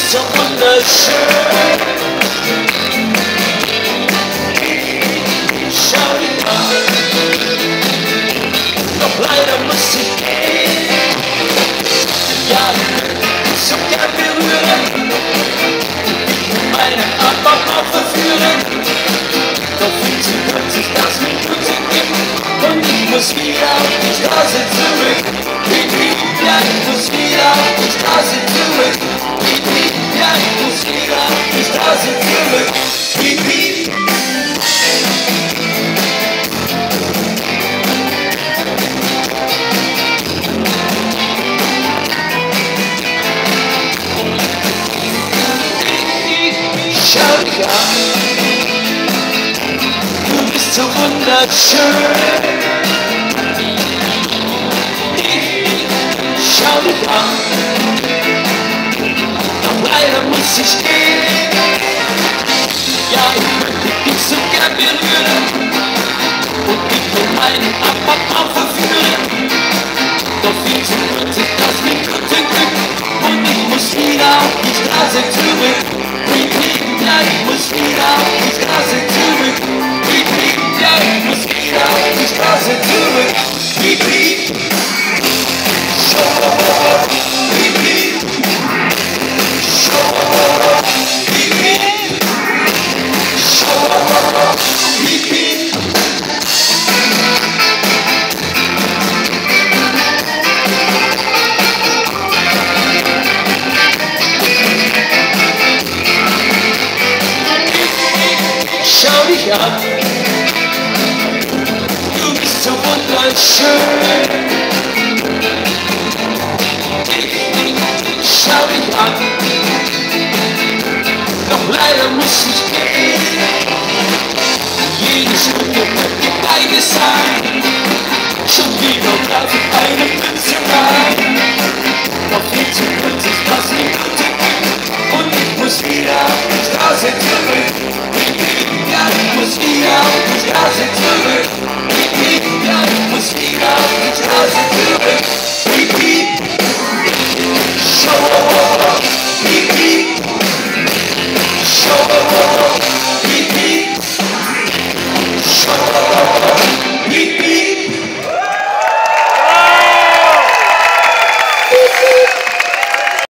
so wunderschön. Schau dich an, doch leider muss ich gehen. Ja, ich könnte dich so gern berühren, meine Arme auch verführen. Doch viel zu kurz ist das mit Gute gibt und ich muss wieder auf die Straße zurück. Ja, ich muss wieder auf die Straße zurück. Ja, ich muss wieder auf die Straße zurück. Schau dich an, du bist so wunderschön. Schau dich an, doch leider muss ich gehen. Ja, ich könnte dich so gern berühren und dich mit meinem Abfall verführen. Doch viel zu kurz ist das mit gutem Glück und ich muss wieder auf die Straße zurück. Ja, ich muss wieder auf die Straße zurück. Ja, ich muss wieder auf die Straße zurück. Schau dich an, du bist so wunderschön. Schau dich an, doch leider muss ich gehen. Jede Stunde könnte beides sein, schon wieder darf ich eine Münze rein. Doch viel zu